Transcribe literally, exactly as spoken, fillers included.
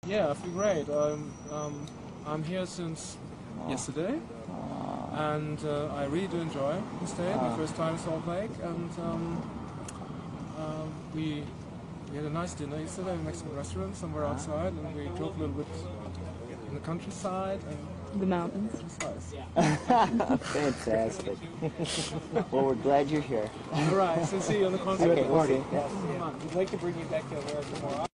Yeah, I feel great. Um, um, I'm here since oh. yesterday, oh. and uh, I really do enjoy the state. Oh. My first time in Salt Lake, and um, um, we we had a nice dinner yesterday in a Mexican restaurant somewhere outside, and we drove a little bit in the countryside and the mountains. It was nice. Fantastic. Well, we're glad you're here. All right, so see you on the concert. Okay, okay. Yes. We'd like to bring you back to America more often.